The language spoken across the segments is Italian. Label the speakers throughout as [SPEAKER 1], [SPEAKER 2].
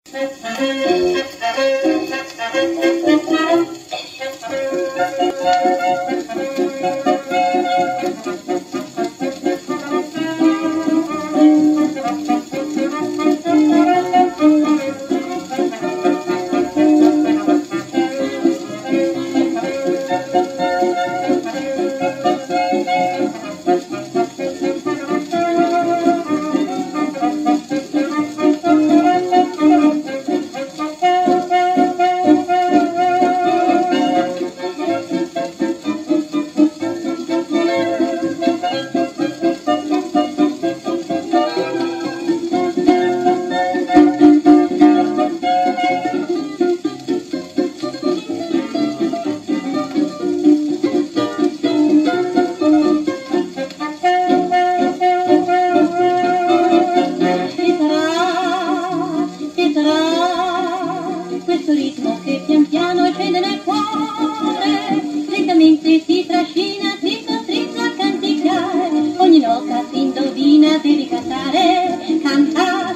[SPEAKER 1] Questo ritmo che pian piano scende nel cuore, lentamente si trascina, ti costringe a canticchiare, ogni nota si indovina, devi cantare, canta,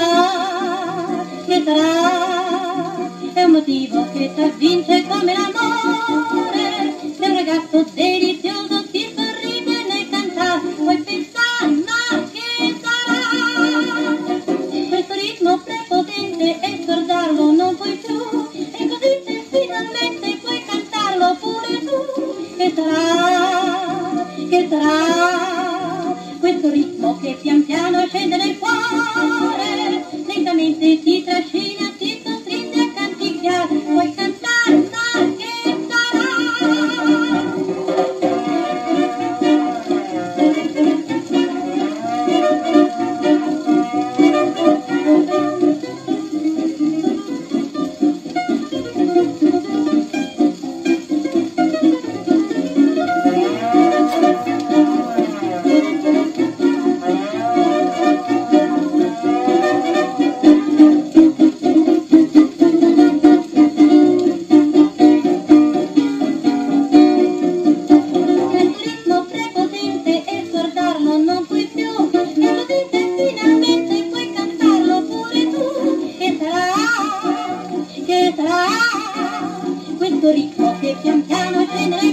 [SPEAKER 1] che sarà, è un motivo che t'avvince come l'amore, sei un ragazzo delizioso, ti sorride nel cantare, puoi pensare, ma che sarà, questo ritmo prepotente e scordarlo non puoi più, e così se finalmente puoi cantarlo pure tu, che sarà, questo ritmo che pian piano scende nel cuore, lentamente ti trascina, ti costringe a canticchiare, puoi cantare, ma che sarà? Questo ritmo che pian piano scende